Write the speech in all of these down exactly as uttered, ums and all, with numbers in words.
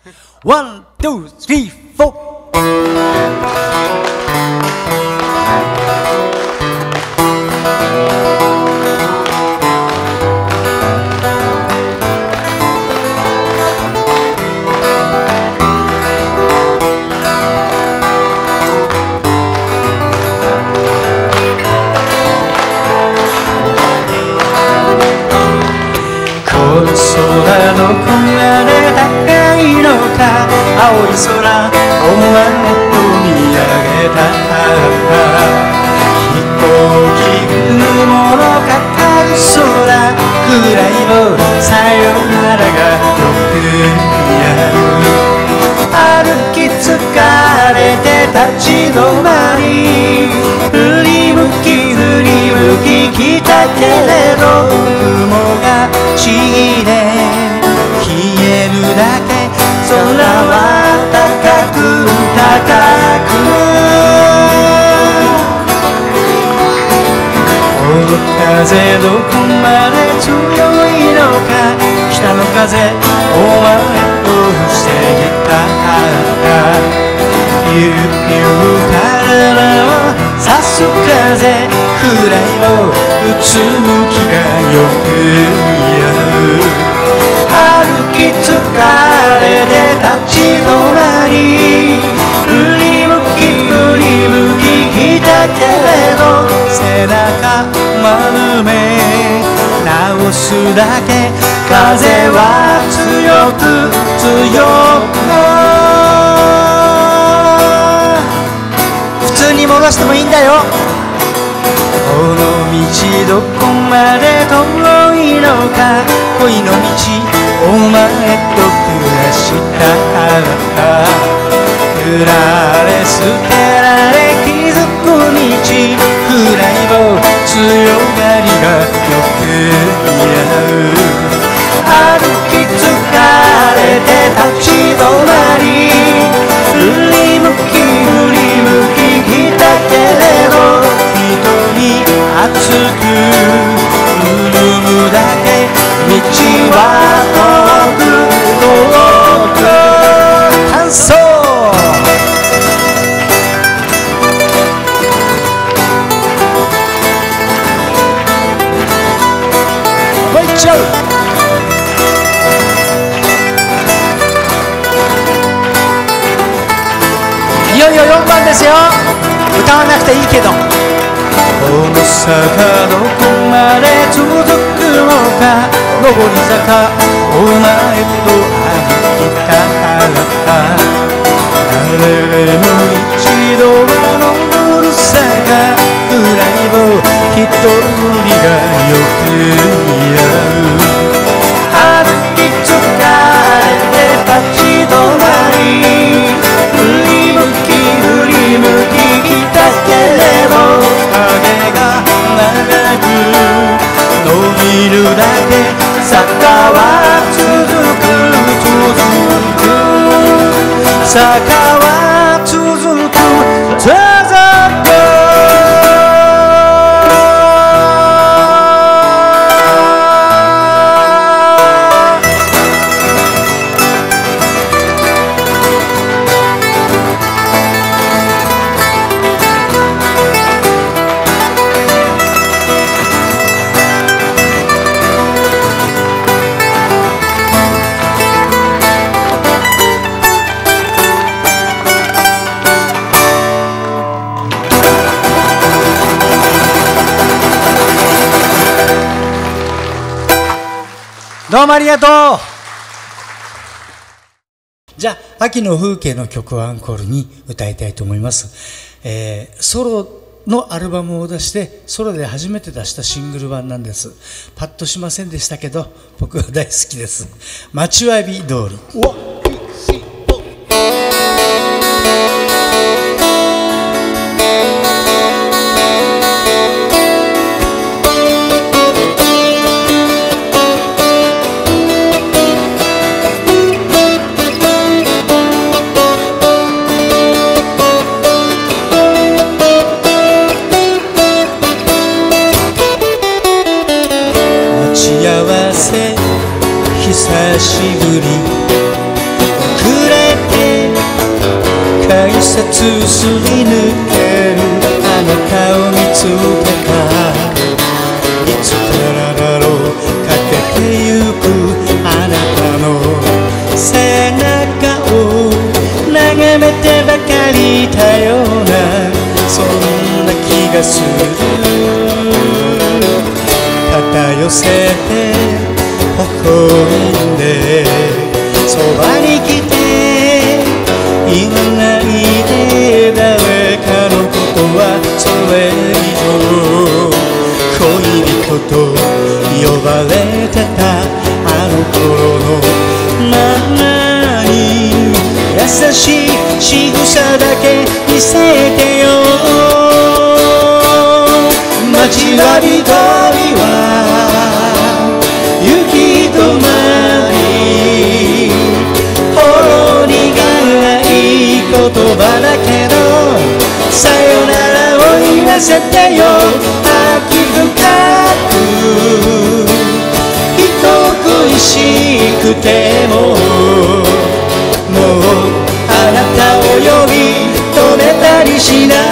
ワン、ツー、スリー、フォー。 空どこまで高いのか、青い空お前と見上げた飛行機雲のかかる空、暗いもさよならがよく似合う。歩き疲れて立ち止まり、振り向き振り向き来たけれど、雲がちぎれ消えるだけ、空は高く高く。この風どこまで強いのか、北の風お前を防ぎた。ゆうゆう体を刺す風、暗いをうつむきがよく似合う。歩き疲れて立ち止まり、振り向き振り向き来たけれど、背中丸め直すだけ、風は強く強く。普通に戻してもいいんだよ。この道どこまで遠いのか、恋の道お前と暮らした揺られ捨てられ気づく道、暗いも強がりがよく似合う。歩き疲れて立ち止まり、振り向き振り向き来たけれど、熱く潤むだけ、道は遠く遠く。感想もういっちゃう。いよいよよんばんですよ。歌わなくていいけど、この坂どこまで続くのか、上り坂お前と歩きた誰も一度は登る坂、暗いも一人がよく似合う。歩き疲れて立ち止まり、振り向き振り向き来たけれど、影が長く伸びるだけ、坂は続く続く、坂は続く続く。どうもありがとう。じゃあ秋の風景の曲をアンコールに歌いたいと思います。えー、ソロのアルバムを出してソロで初めて出したシングル版なんです。パッとしませんでしたけど僕は大好きです。待ちわび通り。久しぶり節すり抜けるあなたを見つけた。いつからだろうかけてゆくあなたの背中を眺めてばかりいたような、そんな気がする。肩寄せて微笑んでそばに来て言わないで、誰かのことはそれ以上恋人と呼ばれてたあの頃のままに、優しい仕草だけ見せてよ。街は緑は雪止まり、ほろ苦い言葉だけどさよならを言わせてよ。秋深く人恋しくても、もうあなたを呼び止めたりしない。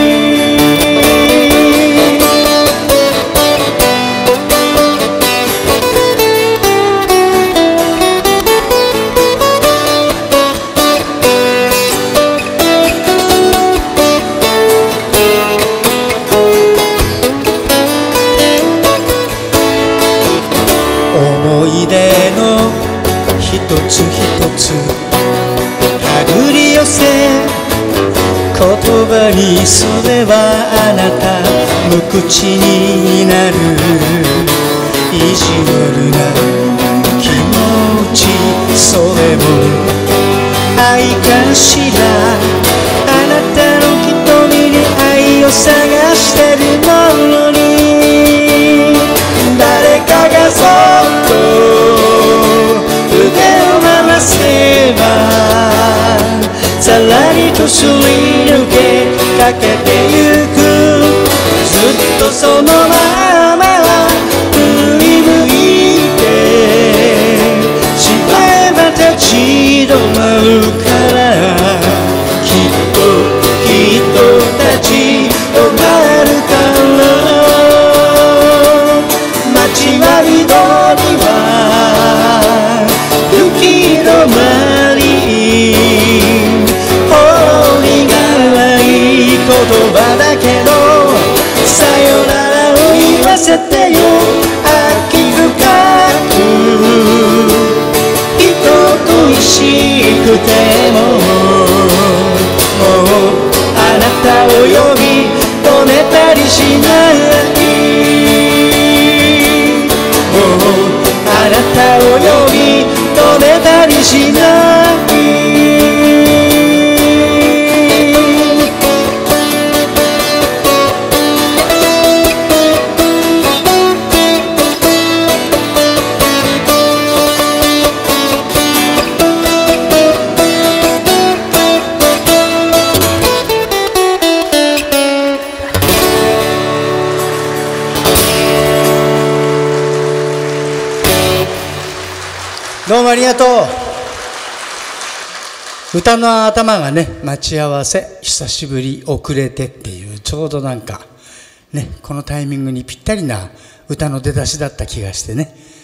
思い出の一つ一つ手繰り寄せ言葉にすればあなた無口になる。意地悪な気持ち、それも愛かしら。あなたの瞳に愛を探してるのに、誰かがそっと腕を回せばさらりとすり抜けかけてゆく。ずっとそのまま振り向いてしまえば立ち止まるから、きっときっと立ち止まるから。街は緑は雪止まり、ほろ苦い言葉だけどさよならを言わせてよ。秋深く人恋しくても、もうあなたを呼び止めたりしない。あなたを呼び止めたりしない。どうもありがとう。歌の頭がね、待ち合わせ、久しぶり、遅れてっていう、ちょうどなんかね、このタイミングにぴったりな歌の出だしだった気がしてね、